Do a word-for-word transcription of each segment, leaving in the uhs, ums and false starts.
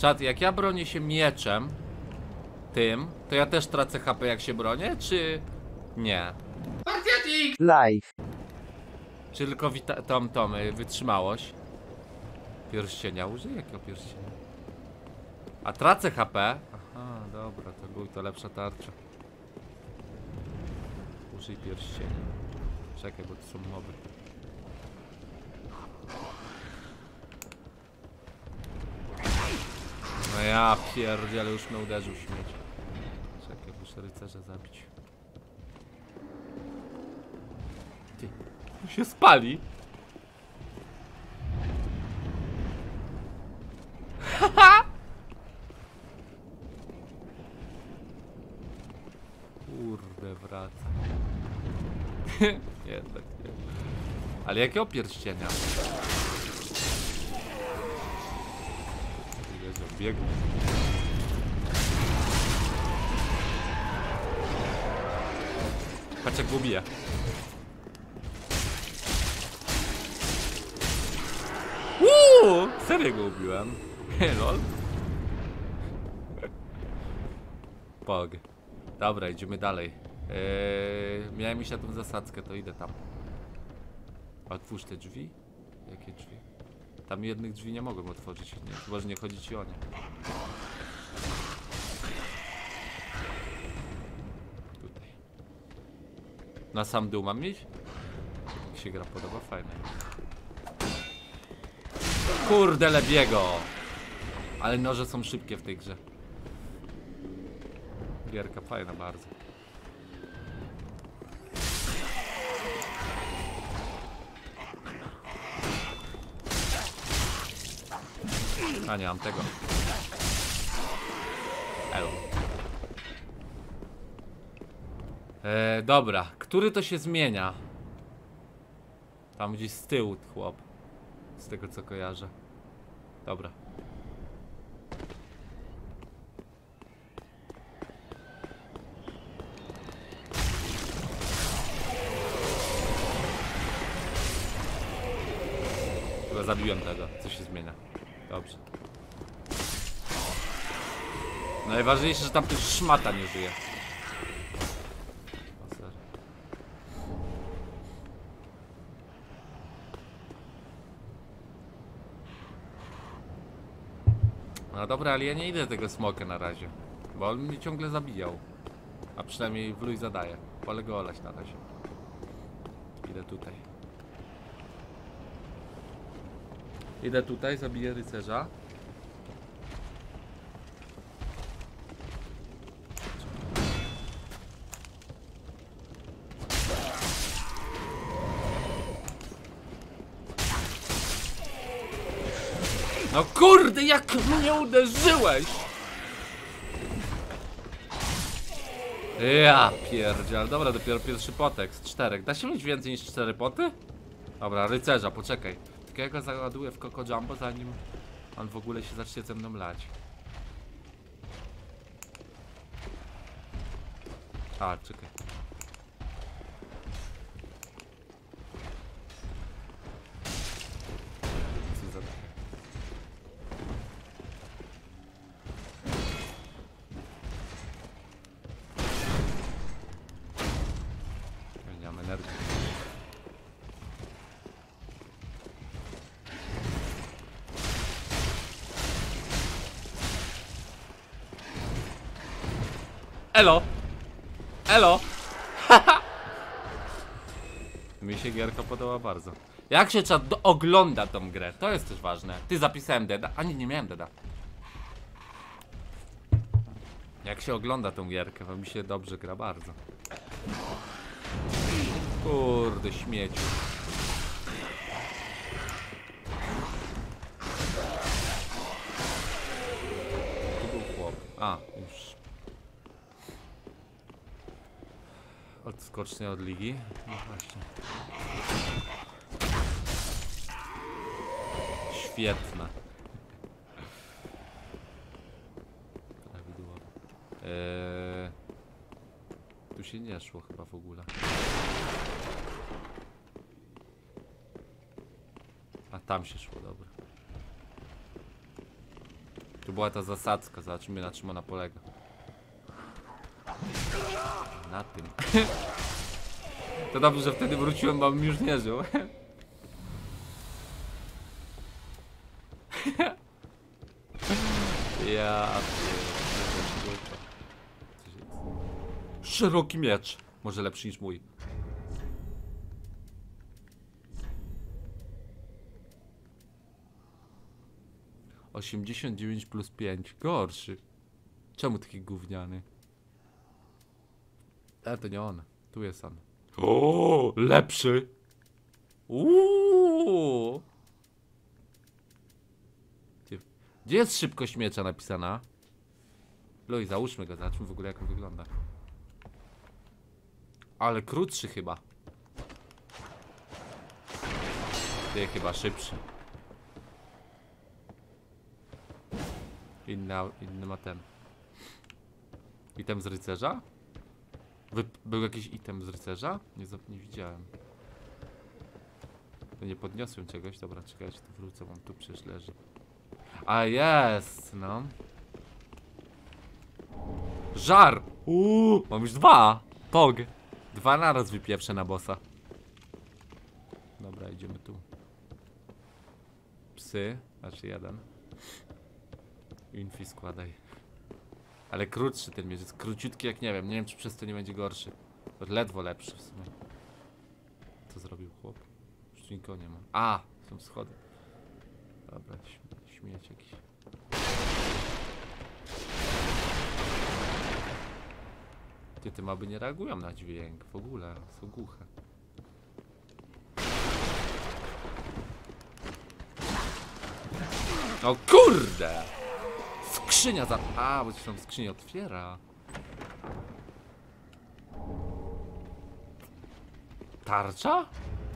Czad, jak ja bronię się mieczem tym, to ja też tracę H P jak się bronię, czy nie? Live. Czy tylko wita tom, tom, y, wytrzymałość? Pierścienia, użyj jakiego pierścienia? A tracę H P? Aha, dobra, to był to lepsza tarcza. Użyj pierścienia. Czekaj, bo to są moby. No ja pierdzielę, już mnie uderzył śmieć. Czekaj, muszę rycerza zabić. Ty, on się spali. Haha! Kurde, wraca. Jednak nie. Ale jakiego pierścienia? Jezu, biegł. Patrz jak go ubija. Uuu, serio go ubiłem. Lol. Pog. Dobra, idziemy dalej. Eee, miałem iść na tą zasadzkę, to idę tam. Otwórz te drzwi? Jakie drzwi? Tam jednych drzwi nie mogłem otworzyć, nie, chyba że nie chodzi ci o nie. Tutaj. Na sam dół mam iść? Jak się gra podoba, fajne. Kurde, lebiego! Ale noże są szybkie w tej grze. Gierka fajna bardzo. A nie mam tego. Elo. Eee, dobra, który to się zmienia? Tam gdzieś z tyłu chłop. Z tego co kojarzę. Dobra. Chyba zabiłem tego, co się zmienia. Dobrze. Najważniejsze, że tam też szmata nie żyje. O, sorry. No dobra, ale ja nie idę tego smoka na razie. Bo on mnie ciągle zabijał. A przynajmniej w luj zadaje. Wolę go olać na razie. Idę tutaj. Idę tutaj, zabiję rycerza. No kurde, jak mnie uderzyłeś! Ja pierdziel, dobra, dopiero pierwszy potek z czterech. Da się mieć więcej niż cztery poty? Dobra, rycerza, poczekaj. Tylko ja go załaduję w Coco Jumbo, zanim on w ogóle się zacznie ze mną lać. A, czekaj. Co za... Nie mam energii. Elo! Elo! Mi się gierka podoba bardzo. Jak się trzeba ogląda tą grę? To jest też ważne. Ty, zapisałem deda. A nie, nie miałem deda. Jak się ogląda tą gierkę, to mi się dobrze gra bardzo. Kurde, śmieciu. Tu był chłop. A, już. Odskocznie od ligi. No właśnie. Świetne. Prawidłowo. Eee, tu się nie szło chyba w ogóle. A tam się szło, dobra. Tu była ta zasadzka, zobaczymy na czym ona polega. Na tym. To dobrze, że wtedy wróciłem, bo bym już nie żył. Ja pierdolę. Szeroki miecz. Może lepszy niż mój. osiemdziesiąt dziewięć plus pięć. Gorszy. Czemu taki gówniany? Ale to nie on. Tu jest on. O, lepszy. Uuu. Gdzie, gdzie jest szybkość miecza napisana? Luj, załóżmy go, zobaczmy w ogóle jak on wygląda. Ale krótszy chyba. Ty chyba szybszy. Inny, inny ma ten. Item z rycerza? Wy, był jakiś item z rycerza? Nie, nie widziałem. To nie podniosłem czegoś. Dobra, czekajcie, tu wrócę, on tu przecież leży. A jest, no. Żar! Uuu, mam już dwa! Pog! Dwa naraz wypieprzę na bossa. Dobra, idziemy tu. Psy, znaczy jeden. Infi składaj. Ale krótszy ten miecz, jest króciutki jak nie wiem. Nie wiem czy przez to nie będzie gorszy. To ledwo lepszy w sumie. Co zrobił chłop? Już nikogo nie ma. A! Są schody. Dobra, śmie śmieć jakiś. Ty, te moby nie reagują na dźwięk w ogóle. Są głuche. O kurde! Skrzynia za... A, bo się tam skrzynia otwiera. Tarcza?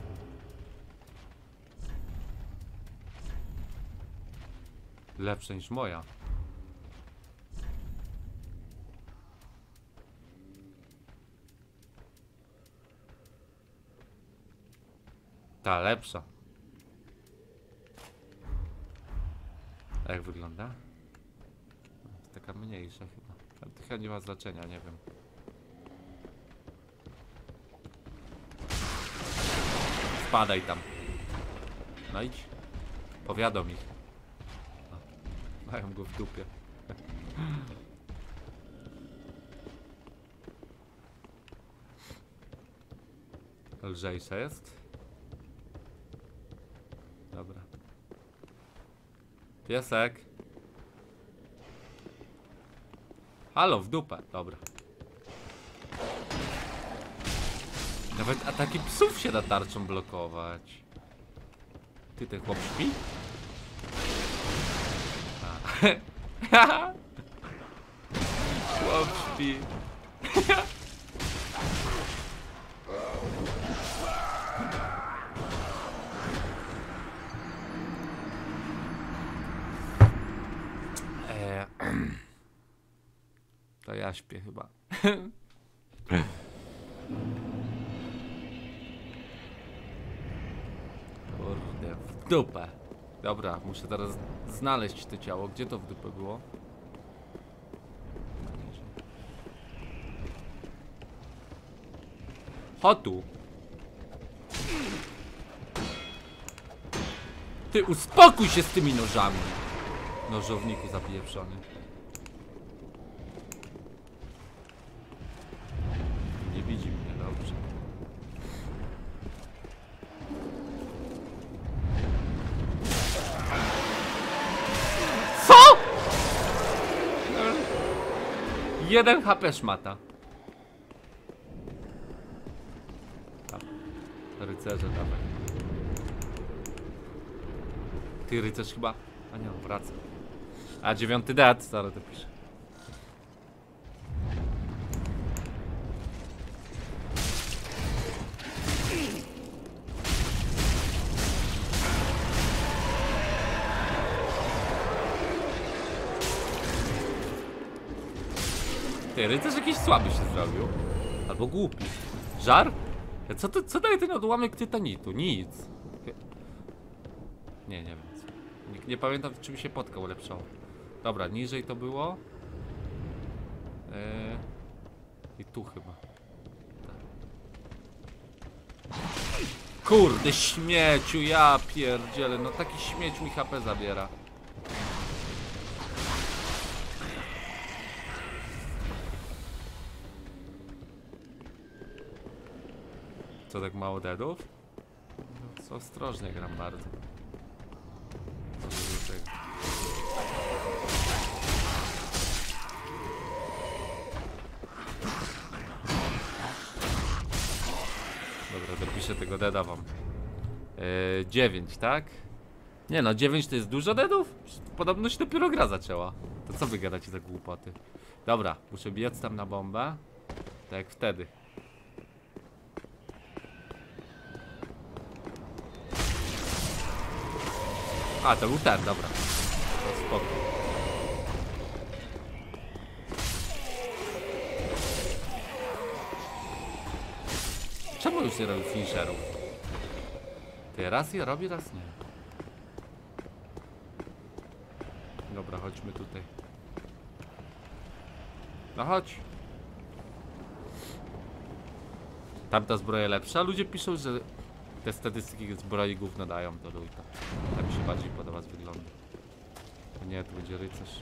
Lepsza niż moja. Ta lepsza. A jak wygląda? Taka mniejsza chyba. Ale to chyba nie ma znaczenia, nie wiem. Spadaj tam. No idź. Powiadom ich. O, mają go w dupie. Lżejsza jest? Dobra. Piesek. Halo, w dupę. Dobra. Nawet ataki psów się da tarczą blokować. Ty, ten chłop śpi? A. Chłop śpi. To ja śpię chyba. Kurde, w dupę. Dobra, muszę teraz znaleźć to ciało. Gdzie to w dupę było? Chodź tu. Ty, uspokój się z tymi nożami. Nożowniku zapieprzony. Nie widzi mnie, dobrze. Co? Jeden H P szmata. Rycerze, dawaj. Ty, rycerz chyba... A nie, on wraca. A dziewiąty dat, zaraz to piszę. Ty, rycerz jakiś słaby się zrobił. Albo głupi. Żar? Co, to, co daje ten odłamek tytanitu? Nic. Nie, nie wiem. Nie, nie pamiętam, czym się potka ulepszało. Dobra, niżej to było. Eee, I tu chyba. Kurde, śmieciu, ja pierdzielę. No taki śmieć mi H P zabiera. Co, tak mało deadów? No, co, ostrożnie gram bardzo. Co do tego. Dobra, dopiszę tego deada wam. Yy, dziewięć, tak? Nie no, dziewięć to jest dużo deadów? Podobno się dopiero gra zaczęła. To co wy gadacie za głupoty? Dobra, muszę biec tam na bombę. Tak jak wtedy. A, to był ten, dobra. To spoko. Czemu już nie robię finisherów? Ty raz je robi, raz nie. Dobra, chodźmy tutaj. No chodź. Tamta zbroja lepsza. Ludzie piszą, że te statystyki zbroi gówno dają do lujta. Tak mi się bardziej podoba z wyglądu. Nie, tu będzie rycerz.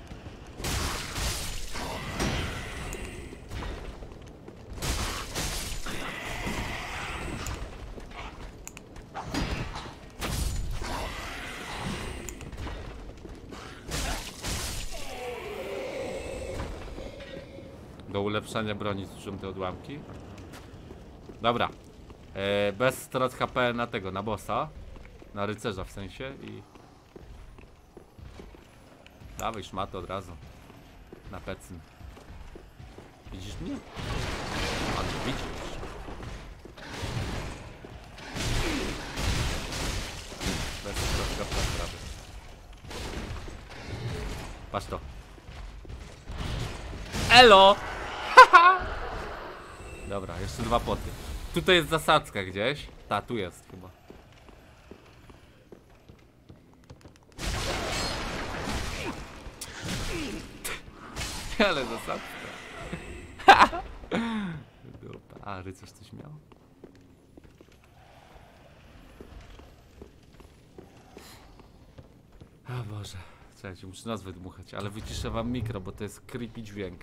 Do ulepszania broni zużyłem te odłamki. Dobra. E, bez strat H P na tego, na bossa. Na rycerza w sensie i... Dawaj szmatę od razu. Na pecyn. Widzisz mnie? A nie widzisz. Bez strat H P prawie. Patrz to. Elo! Dobra, jeszcze dwa poty. Tutaj jest zasadzka gdzieś. Ta, tu jest chyba. Ale zasadzka. A, rycerz coś miał? O Boże. Słuchajcie, muszę nazwę dmuchać, ale wyciszę wam mikro, bo to jest creepy dźwięk.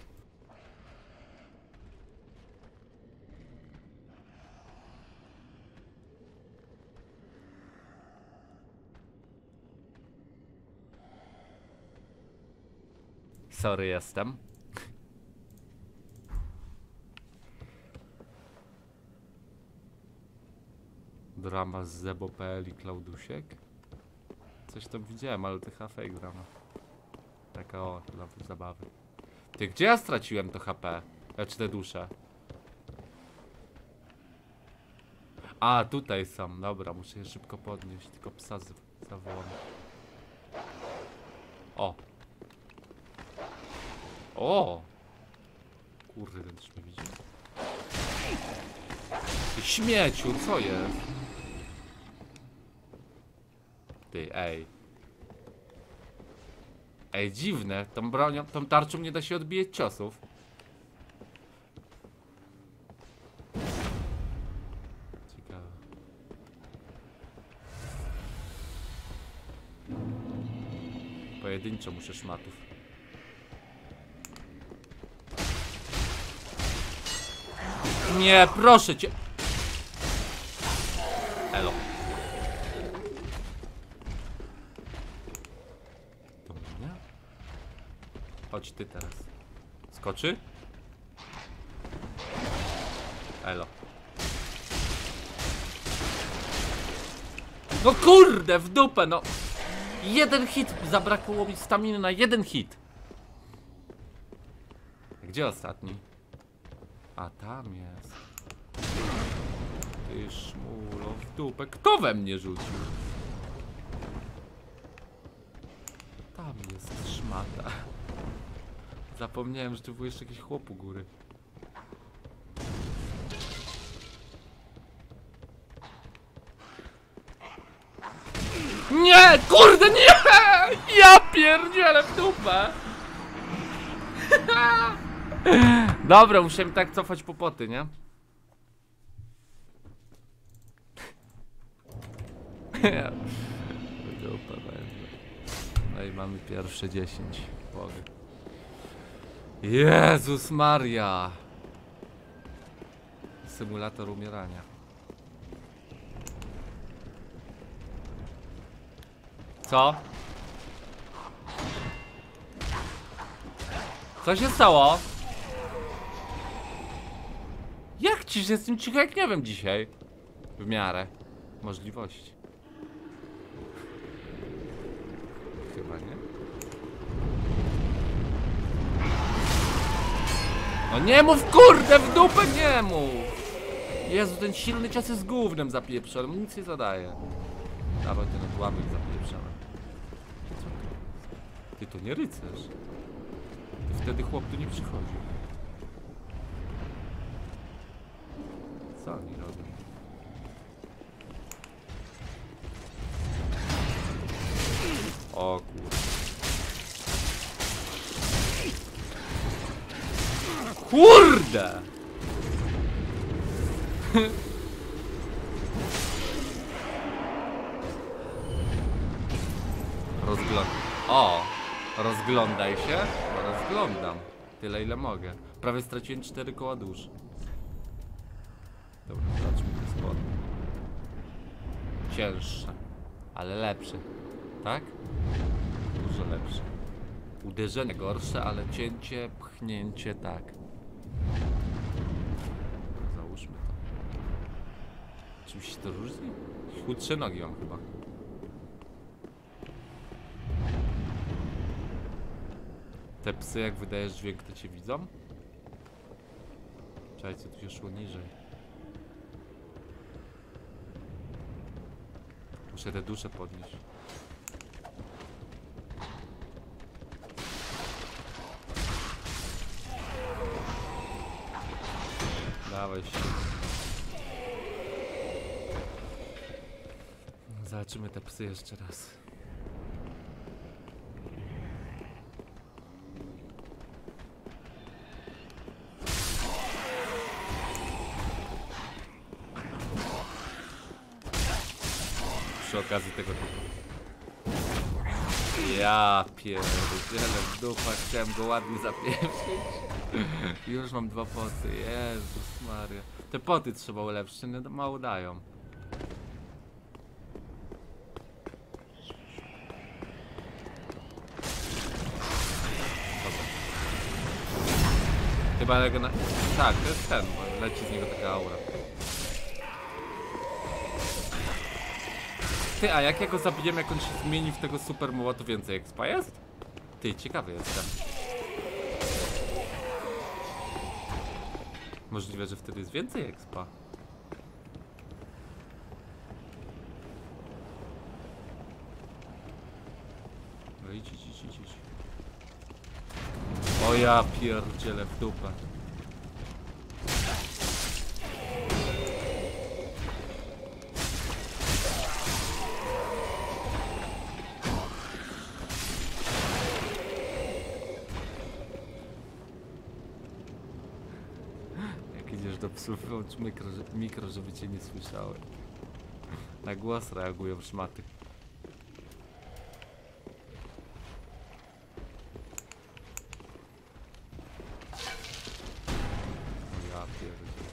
Sorry, jestem. Drama z Zebo kropka pe el i Klaudusiek. Coś tam widziałem, ale to chyba fake drama. Taka o, dla zabawy. Ty, gdzie ja straciłem to H P? Czy te dusze? A, tutaj są. Dobra, muszę je szybko podnieść. Tylko psa zawołam. O! O! Kurde, ten też mnie widzi. Ty śmieciu, co jest? Ty, ej. Ej, dziwne. Tą bronią, tą tarczą nie da się odbijać ciosów. Ciekawe. Pojedynczo muszę szmatów. Nie, proszę cię. Elo. To mnie? Chodź ty teraz. Skoczy? Elo. No kurde, w dupę, no. Jeden hit, zabrakło mi staminy na jeden hit. Gdzie ostatni? A tam jest. Ty szmulo w dupę. Kto we mnie rzucił? Tam jest szmata. Zapomniałem, że tu był jeszcze jakiś chłop u góry. Nie! Kurde, nie! Ja pierdzielę w dupę! Dobra, musiałem tak cofać po poty, nie? No i mamy pierwsze dziesięć. Boże. Jezus Maria. Symulator umierania. Co? Co się stało? Jak ci, że jestem cicho jak nie wiem dzisiaj? W miarę możliwości. Chyba nie? No nie mów kurde, w dupę nie mów! Jezu, ten silny cios jest gównem zapieprzonym, nic nie zadaje. Dawaj ten odłamek zapieprzony. Ty to nie rycerz. Ty wtedy chłop tu nie przychodzi. Co oni robią? O kurde. Kurde! Rozgląd... O! Rozglądaj się? No, rozglądam. Tyle ile mogę. Prawie straciłem cztery koła dusz. Dobra, zobaczmy te spodnie. Cięższe, ale lepsze. Tak? Dużo lepsze. Uderzenie gorsze, ale cięcie, pchnięcie tak. Załóżmy to. Czymś się to różni? Chudsze nogi mam chyba. Te psy, jak wydajesz dźwięk, to cię widzą? Czekajcie, tu się szło niżej. Muszę te dusze podnieść. Dawaj się. Zobaczymy te psy jeszcze raz. Przy okazji tego typu. Ja pierdzielę w dupa, chciałem go ładnie zapieprzyć. Już mam dwa poty, Jezus Maria. Te poty trzeba ulepszyć, no mało dają. Dobra. Chyba go na... Tak, to jest ten, bo leci z niego taka aura. Ty, a jak ja go zabiję, jak on się zmieni w tego super moła, to więcej expa jest? Ty, ciekawy jestem. Możliwe, że wtedy jest więcej expa. No idź, idź, idź, idź. O ja pierdzielę w dupę. Do psów włącz mikro, mikro, żeby cię nie słyszały. Na głos reagują szmaty. O ja pierdolę.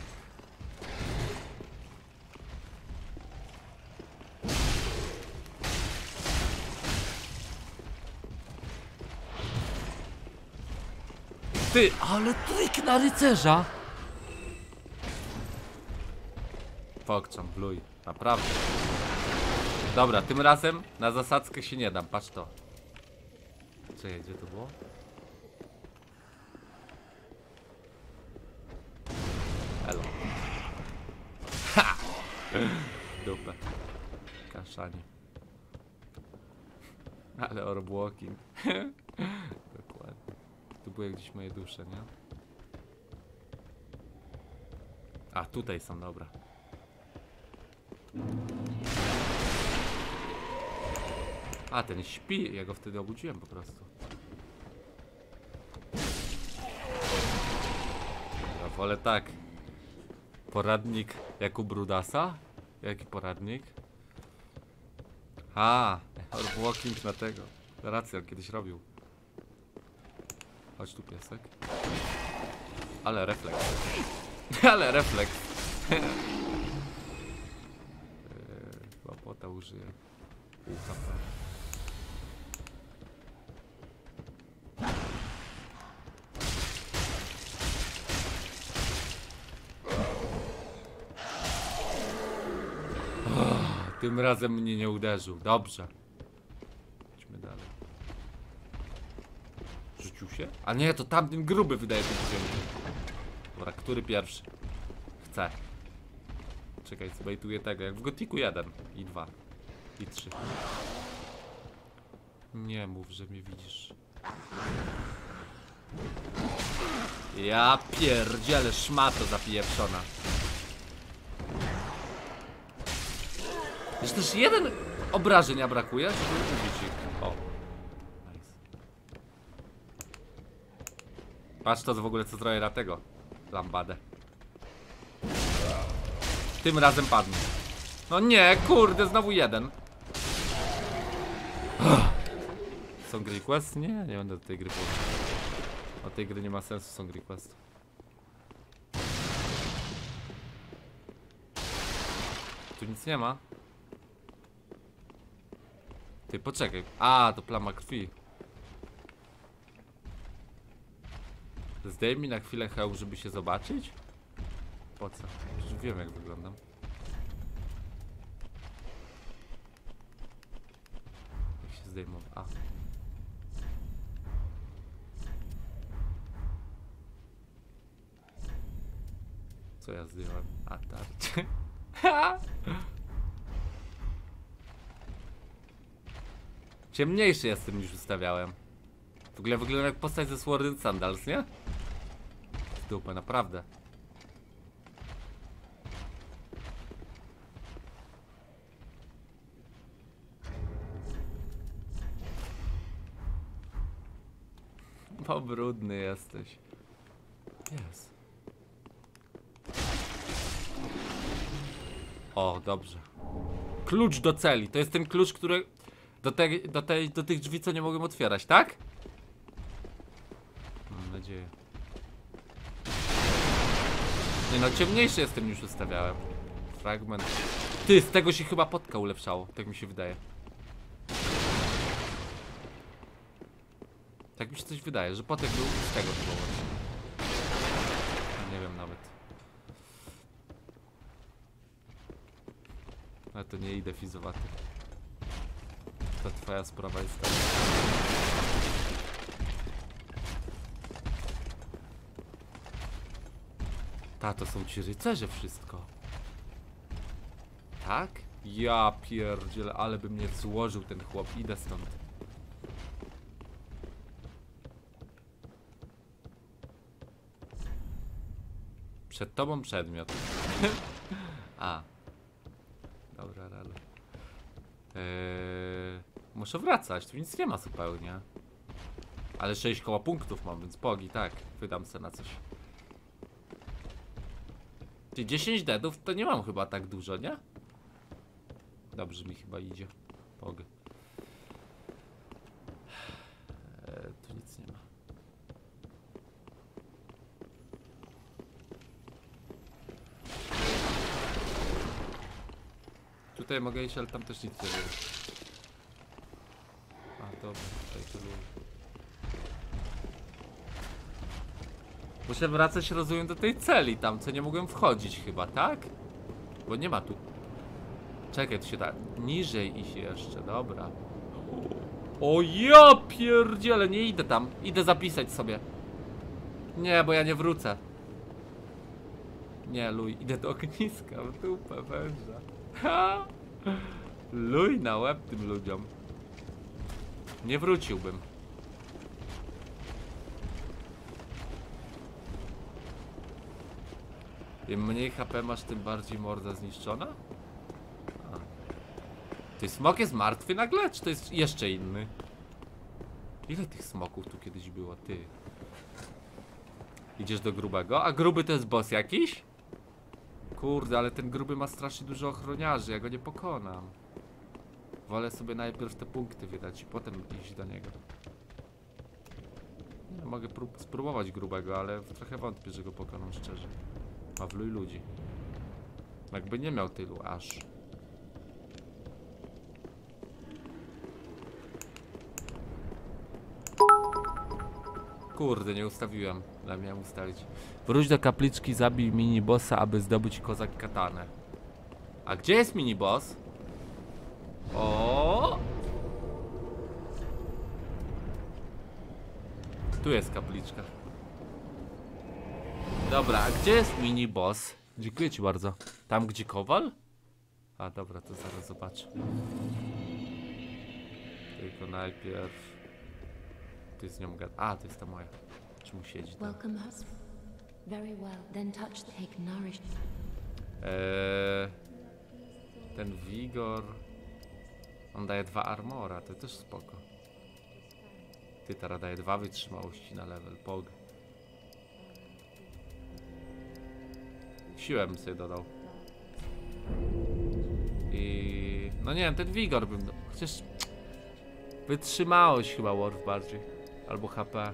Ty, ale trik na rycerza! Pokczam, bluj, naprawdę. Dobra, tym razem na zasadzkę się nie dam, patrz to. Czekaj, gdzie to było? Elo. Ha! Dupę. Kaszanie. Ale orb walking. Dokładnie. Tu były gdzieś moje dusze, nie? A, tutaj są, dobra. A, ten śpi, ja go wtedy obudziłem po prostu. Wolę tak. Poradnik Jakub Brudasa? Jaki poradnik? A, walking na tego. Racja, kiedyś robił. Chodź tu, piesek. Ale refleks. Ale refleks. Łapota użyje. Pół H P. Tym razem mnie nie uderzył. Dobrze. Idźmy dalej. Rzucił się? A nie, to tamten gruby wydaje się wzięty. Dobra, który pierwszy? Chcę. Czekaj, zbejtuję tego, jak w Gotiku jeden i dwa i trzy. Nie mów, że mnie widzisz. Ja pierdzielę, szmato zapieprzona. Jeszcze też jeden obrażenia brakuje, żeby ubić ich. O. Nice. Patrz to w ogóle co zrobię na tego. Lambadę. Tym razem padnie. No nie, kurde, znowu jeden. Song request? Nie, nie będę do tej gry pójść. O tej gry nie ma sensu song request. Tu nic nie ma. Ty, poczekaj. A, to plama krwi. Zdejmij na chwilę hełm, żeby się zobaczyć? Po co? Przecież wiem, jak wyglądam. Jak się zdejmą? A. Co ja zdjąłem? A, tarczę. Ciemniejszy jestem niż ustawiałem. W ogóle wygląda jak postać ze Sword and Sandals, nie? W dupę, naprawdę. Bo brudny jesteś. Jest. O, dobrze. Klucz do celi. To jest ten klucz, który... Do, te, do, tej, do tych drzwi, co nie mogłem otwierać, tak? Mam nadzieję. Nie no, ciemniejszy jestem niż ustawiałem. Fragment. Ty, z tego się chyba potka ulepszało. Tak mi się wydaje. Tak mi się coś wydaje, że potek był z tego chyba właśnie. Nie wiem nawet. Ale to nie idę fizowaty. To twoja sprawa jest taka. Ta, to są ci rycerze wszystko. Tak? Ja pierdzielę, ale by mnie złożył ten chłop. Idę stąd. Przed tobą przedmiot. A. Dobra, rale. Eee, muszę wracać, tu nic nie ma zupełnie. Ale sześć koła punktów mam, więc pogi, tak. Wydam se na coś. Ty, dziesięć deadów to nie mam chyba tak dużo, nie? Dobrze mi chyba idzie. Pog. Eee, tu nic nie ma. Tutaj mogę iść, ale tam też nic nie było. A, dobra, tutaj to było. Muszę wracać, rozumiem, do tej celi tam, co nie mogłem wchodzić chyba, tak? Bo nie ma tu. Czekaj, tu się da niżej iść jeszcze, dobra. O ja pierdziele, nie idę tam. Idę zapisać sobie. Nie, bo ja nie wrócę. Nie, luj, idę do ogniska, w dupę węża. Ha! Luj na łeb tym ludziom. Nie wróciłbym. Im mniej H P masz, tym bardziej morda zniszczona? A. Ty, smok jest martwy nagle? Czy to jest jeszcze inny? Ile tych smoków tu kiedyś było? Ty. Idziesz do grubego? A gruby to jest boss jakiś? Kurde, ale ten gruby ma strasznie dużo ochroniarzy, ja go nie pokonam. Wolę sobie najpierw te punkty wydać i potem iść do niego. Ja mogę prób spróbować grubego, ale trochę wątpię, że go pokonam szczerze. A wluj ludzi. Jakby nie miał tylu aż. Kurde, nie ustawiłem. Ale miałem ustalić. Wróć do kapliczki, zabij mini-bossa, aby zdobyć kozak katanę. A gdzie jest mini-boss? O! Tu jest kapliczka. Dobra, a gdzie jest mini-boss? Dziękuję ci bardzo. Tam gdzie kowal? A dobra, to zaraz zobaczę. Tylko najpierw... Ty z nią gada. A, to jest ta moja. Czemu siedzi tam? Welcome us. Very well. Then touch the take nourish. Eee, ten wigor. On daje dwa armora, to też spoko. Ty teraz daje dwa wytrzymałości na level. Pog. Siłę bym sobie dodał. I... No nie wiem, ten wigor bym... Chociaż... Wytrzymałość chyba Worf bardziej. Albo H P.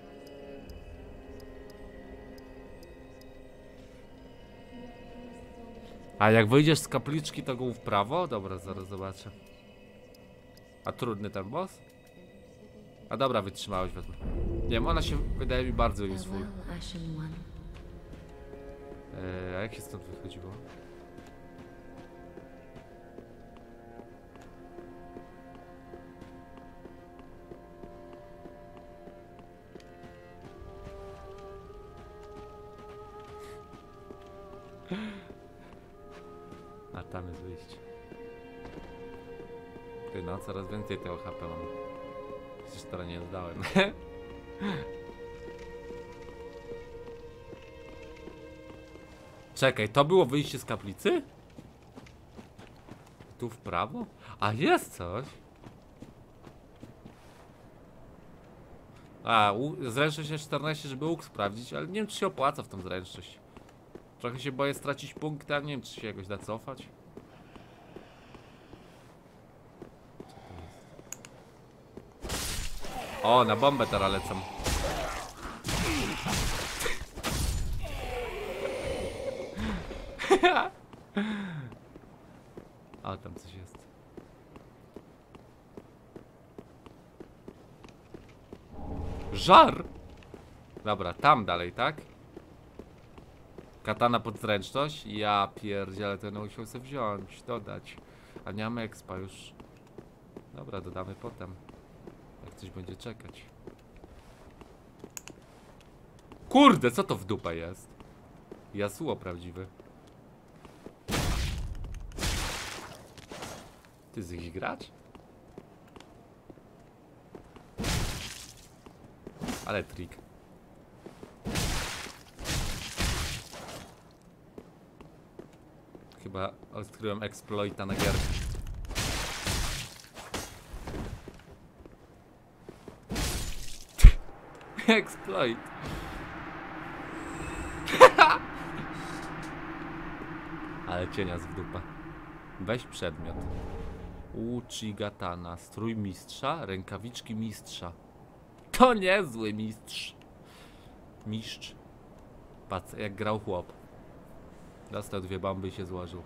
A jak wyjdziesz z kapliczki, to go w prawo? Dobra, zaraz zobaczę. A trudny ten boss? A dobra, wytrzymałeś wezmę. Nie wiem, ona się wydaje mi bardzo useful. Farewell, Ashen One. Eee, a jak się stąd wychodziło? A tam jest wyjście. Ty no, coraz więcej tego H P mam. Przecież teraz nie zdałem. Czekaj, to było wyjście z kaplicy? Tu w prawo? A jest coś? A, u, zręczność jest czternaście, żeby łuk sprawdzić, ale nie wiem, czy się opłaca w tą zręczność. Trochę się boję stracić punkty, a nie wiem, czy się jakoś da cofać. O, na bombę teraz lecą. A, tam coś jest. Żar! Dobra, tam dalej, tak? Katana pod zręczność? Ja pierdzielę, to musiał sobie wziąć, dodać. A nie mamy expa już. Dobra, dodamy potem. Jak coś będzie czekać. Kurde, co to w dupę jest? Yasuo prawdziwy. Ty z ich grać? Ale trik. Chyba odkryłem exploita na gierkę. Exploit. Ale cienia z w dupę. Weź przedmiot. Uchigatana. Strój mistrza, rękawiczki mistrza. To niezły mistrz. Mistrz. Patrz, jak grał chłop. Dostał dwie bomby i się złożył.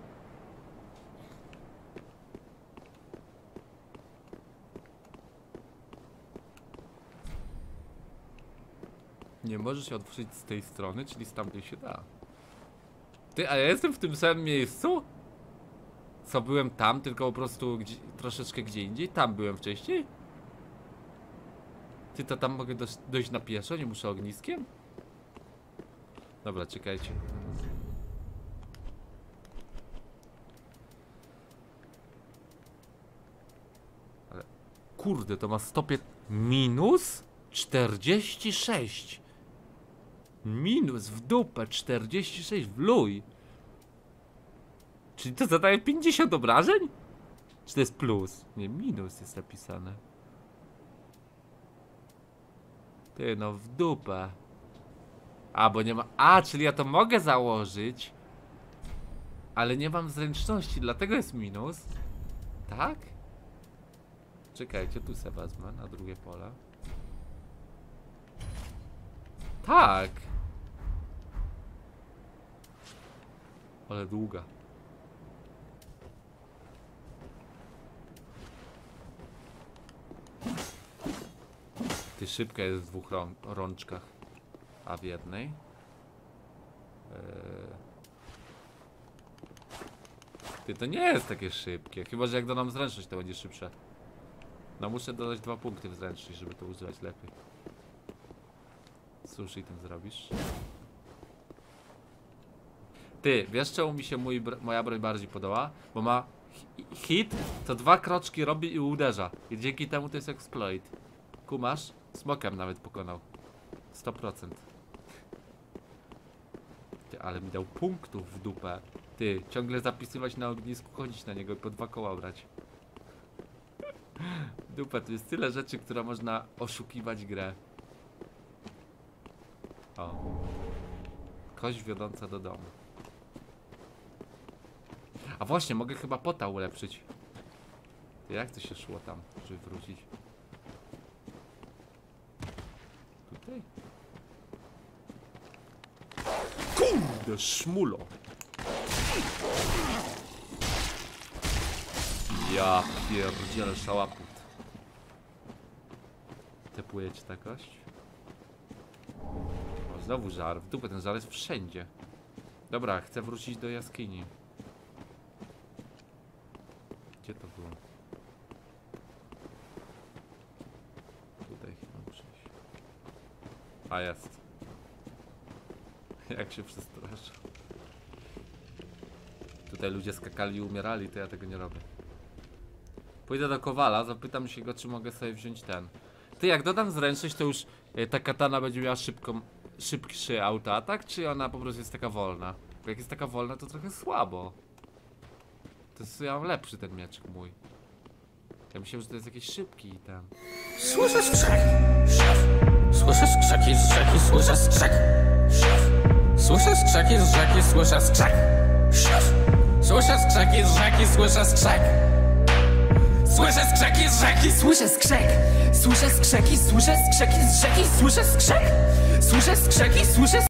Nie możesz się otworzyć z tej strony, czyli z tamtej się da. Ty, a ja jestem w tym samym miejscu? Co, byłem tam, tylko po prostu gdzie, troszeczkę gdzie indziej? Tam byłem wcześniej? Ty, to tam mogę dojść, dojść na pieszo? Nie muszę ogniskiem? Dobra, czekajcie. Ale... Kurde, to ma sto pięć... Minus? czterdzieści sześć. Minus w dupę, czterdzieści sześć w luj. Czyli to zadaje pięćdziesiąt obrażeń? Czy to jest plus? Nie, minus jest napisane. Ty, no w dupę. A, bo nie ma... A, czyli ja to mogę założyć. Ale nie mam zręczności, dlatego jest minus. Tak? Czekajcie, tu se wezmę na drugie pole. Tak. Ale długa. Ty, szybka jest w dwóch rą rączkach. A w jednej? Eee... Ty, to nie jest takie szybkie. Chyba że jak dodam zręczność, to będzie szybsze. No muszę dodać dwa punkty w zręczność, żeby to używać lepiej. Cóż i tym zrobisz? Ty, wiesz czemu mi się mój br moja broń bardziej podoba? Bo ma hi hit, to dwa kroczki robi i uderza. I dzięki temu to jest exploit. Kumasz? Smokem nawet pokonał. sto procent. Ty, ale mi dał punktów w dupę. Ty, ciągle zapisywać na ognisku, chodzić na niego i po dwa koła brać. Dupę, tu jest tyle rzeczy, które można oszukiwać grę. O. Kość wiodąca do domu. A właśnie, mogę chyba pota ulepszyć. Ty, jak to się szło tam, żeby wrócić? Tutaj? Kurde, szmulo! Ja pierdzielę szałaput. Tepuje ci ta kość? O, znowu żar. W dupę, ten żar jest wszędzie. Dobra, chcę wrócić do jaskini. Gdzie to było? Tutaj chyba przejść. A, jest. Jak się przestraszę. Tutaj ludzie skakali i umierali, to ja tego nie robię. Pójdę do Kowala, zapytam się go, czy mogę sobie wziąć ten. Ty, jak dodam zręczność, to już e, ta katana będzie miała szybką, szybszy autoatak, czy ona po prostu jest taka wolna? Bo jak jest taka wolna, to trochę słabo. To jest, ja mam lepszy ten mieczek mój. Ja myślałem, że to jest jakiś szybki ten. Słyszę skrzek. Słyszę skrzeki z rzeki, słyszę skrzek. Słyszę skrzeki z rzeki, słyszę skrzek. Słyszę skrzeki z rzeki, słyszę skrzek. Słyszę skrzeki z rzeki, słyszę skrzek. Słyszę skrzeki, słyszę skrzeki z rzeki, słyszę skrzek. Słyszę skrzeki, słyszę